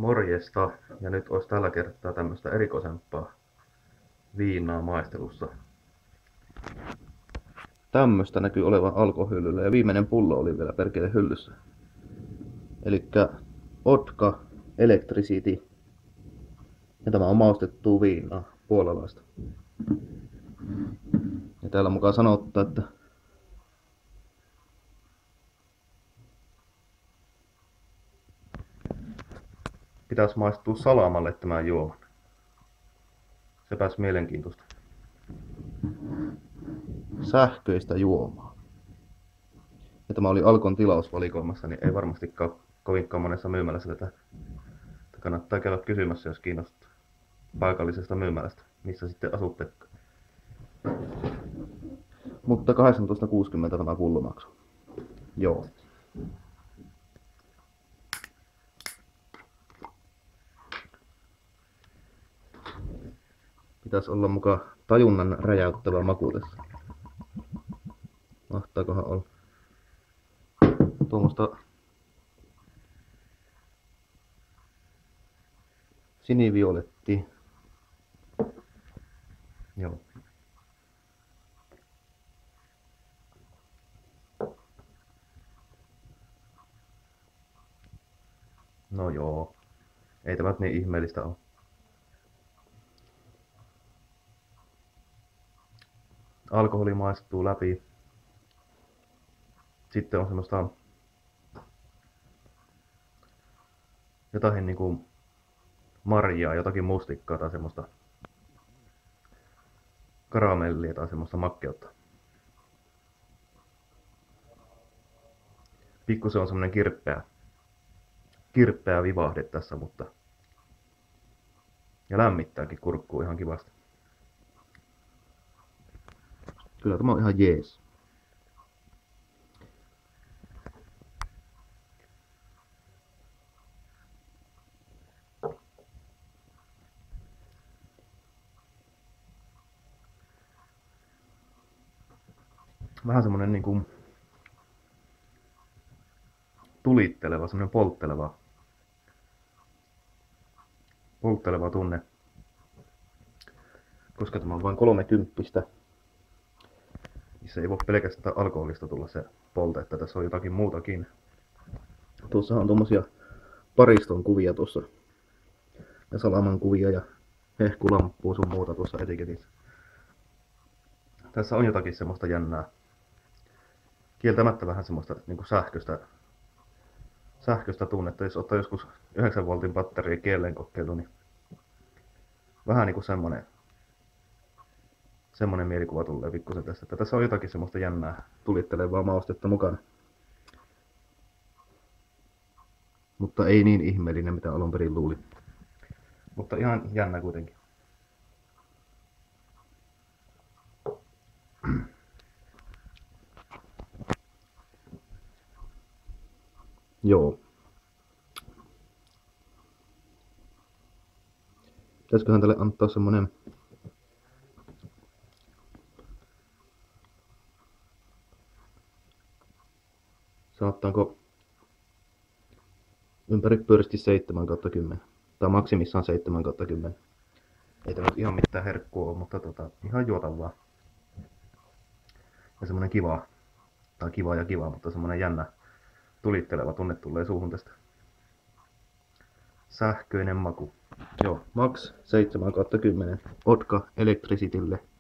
Morjesta, ja nyt olisi tällä kertaa tämmöistä erikoisempaa viinaa maistelussa. Tämmöstä näkyy olevan alkohyllyllä ja viimeinen pullo oli vielä perkele hyllyssä. Elikkä Vodka Electricity. Ja tämä on maustettua viinaa, puolalaista. Ja täällä mukaan sanottaa, että pitäisi maistua salamalle tämän juoman. Sepäs mielenkiintoista. Sähköistä juomaa. Ja tämä oli Alkon tilausvalikoimassa, niin ei varmastikaan kovinkaan monessa myymälässä tätä. Kannattaa käydä kysymässä, jos kiinnostaa paikallisesta myymälästä, missä sitten asutte. Mutta 18,60 tämä pullo maksoi. Joo. Pitäisi olla mukaan tajunnan räjäyttävä maku tässä. Mahtaakohan olla tuommoista siniviolettia. Joo. No joo. Ei tämä niin ihmeellistä ole. Alkoholi maistuu läpi. Sitten on semmoista jotain niinku marjaa, jotakin mustikkaa tai semmoista karamellia tai semmoista makkeutta. Pikkusen on semmonen kirppeä vivahde tässä, mutta ja lämmittääkin kurkkuu ihan kivasti. Kyllä tämä on ihan jees. Vähän semmonen niinku tulitteleva, semmonen poltteleva tunne. Koska tämä on vain 30, niin se ei voi pelkästään alkoholista tulla se polte, että tässä on jotakin muutakin. Tuossa on tommosia pariston kuvia tuossa. Ja salaman kuvia ja hehkulamppua sun muuta tuossa etiketissä. Tässä on jotakin semmoista jännää. Kieltämättä vähän semmoista niinku sähköistä tunnetta. Jos ottaa joskus 9 voltin batteria kieleen kokeilu, niin vähän niinku semmonen mielikuva tulee pikkusen tästä. Että tässä on jotakin semmoista jännää tulittelevaa maustetta mukana. Mutta ei niin ihmeellinen, mitä alun perin luulin. Mutta ihan jännä kuitenkin. Joo. Pitäisiköhän tälle antaa semmonen sanotaanko ympäripyöristi 7/10. Tai maksimissaan 7/10. Ei tämä nyt ihan mitään herkkua ole, mutta ihan juotavaa. Ja semmonen kiva, tai kiva, mutta semmonen jännä tulitteleva tunne tulee suuhun tästä. Sähköinen maku. Joo, max 7/10. Vodka Electricitylle.